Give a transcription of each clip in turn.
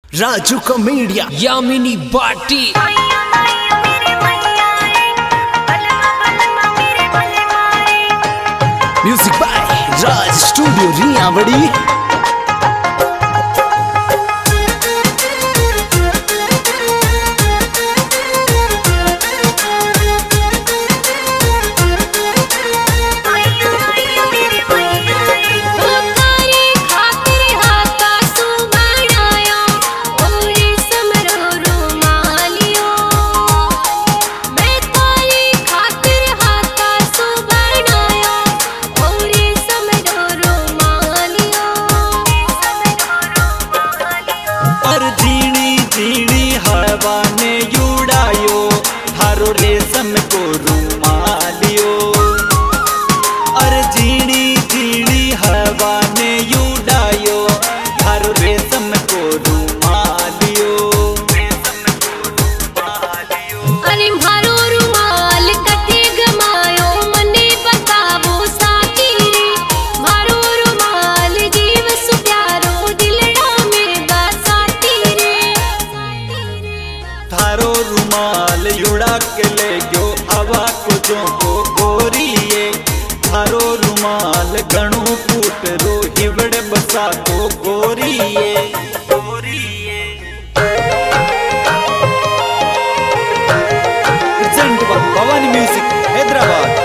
राजू कॉमेडिया Yamini Bati music by Raj studio Riyawadi. रेशम को रुमालियो और जीनी जीनी हवा ने उड़ायो थारो रेशम को रुमालियो। अरे मारो रुमाल कटे गमायो मने बतावो साथी रे मारो रुमाल जीव सु प्यारो दिलड़ा में बसाती रे थारो रुमाल उड़ा के ले गयो हवा को जो को गोरिए थारो रुमाल गणु फूट रो हिवड़ बसा को गोरिए गोरिए। भवानी म्यूजिक हैदराबाद।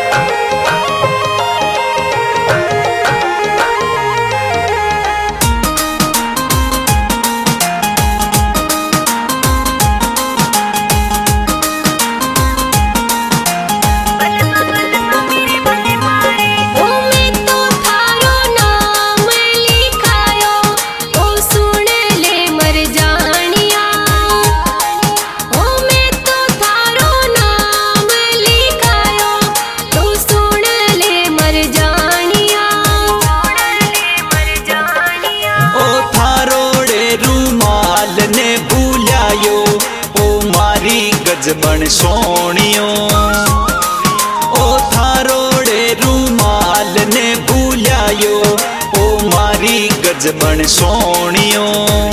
गजबन सोनियो ओ थारोड़े रुमाल ने भूलायो ओ मारी गजबन सोनियो।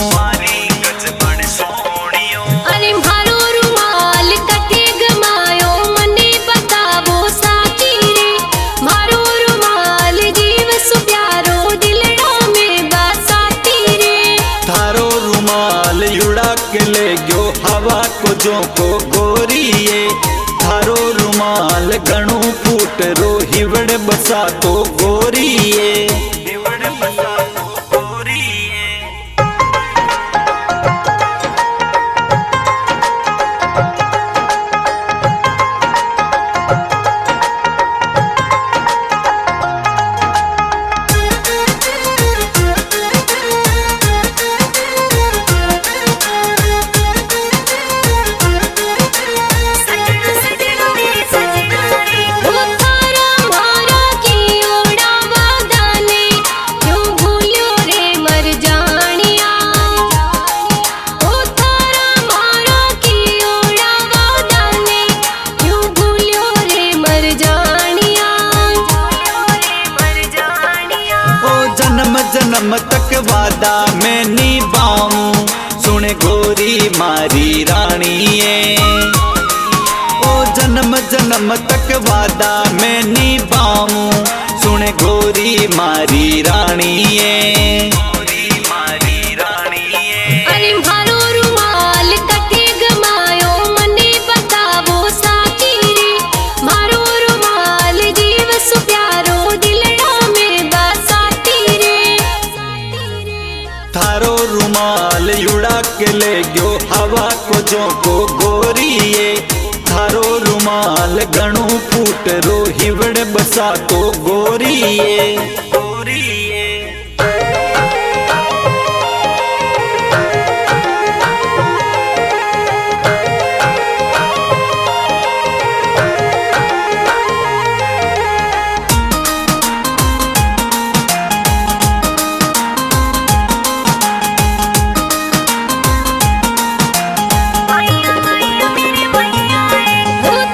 अरे मारो रुमाल कटे गमायो मने बतावो साथी रे मारो रुमाल जीव सु प्यारो दिलड़ा में बसाती रे थारो रुमाल उड़ा के ले गयो हवा को जो को गोरिए थारो रुमाल गणु फूट रो हिवड़ बसा तो गोरिए हिवड़ बसा तो गोरिए। जन्म तक वादा मैं निभाऊं सुने गोरी मारी रानीए ओ जन्म जन्म तक वादा मैं निभाऊं सुने गोरी मारी रानीए। अरे मारो रुमाल कटे गमायो मने बतावो साथी रे मारो रुमाल जीव सु प्यारो दिलड़ा में बसाती रे थारो रुमाल उड़ा के ले गयो हवा को जो को गोरिए थारो रुमाल गणु फूट रो हिवड़ बसा को गोरिए गोरिए।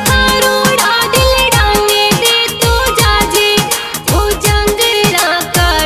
थारोड़ा दिलड़ा में दे तो जाजे वो जंगला का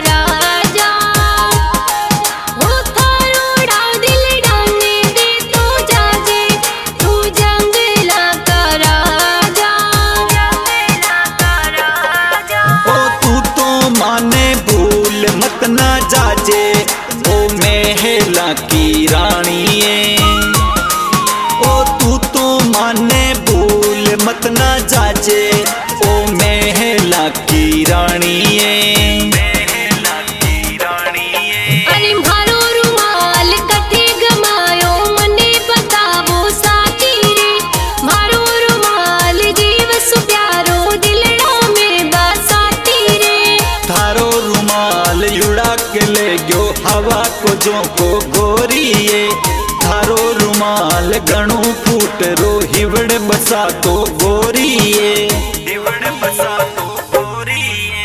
की रानी ओ तू तो माने भूल मत ना जाजे ओ महला की रानी अरे मारो रुमाल कथे गमायो मने बतावो साथी रे मारो रुमाल जीव सु प्यारो दिलड़ा में बसाती रे थारो रुमाल उड़ा के ले गयो हवा को जो को गोरिए थारो रुमाल घणो फूट रो हिवड़ बसा तो गोरिए हिवड़ बसा तो गोरिए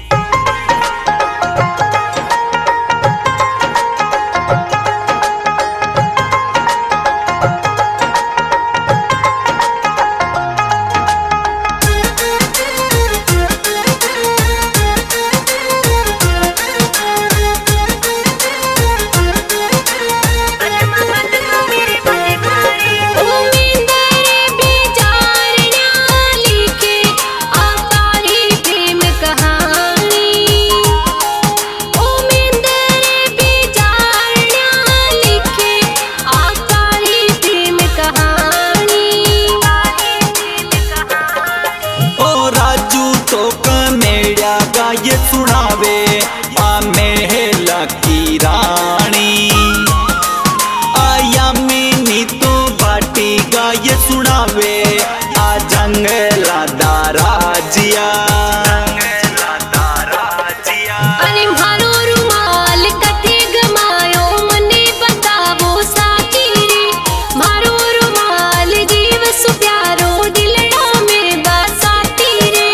ये सुनावे आ महला की रानी आया मिनी तो बाटी गा ये सुनावे आ जंगला दाराजिया अरे मारो रुमाल कथे गमायो मने बतावो साथी रे मारो रुमाल जीव सु प्यारो दिलड़ा में बसाती रे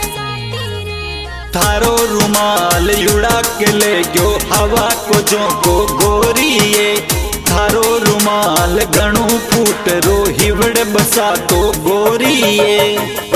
थारो रुमाल उड़ा के ले गयो हवा को जो को गोरिए थारो रुमाल घणो फूट रो हिवड़ बसा तो गोरिए।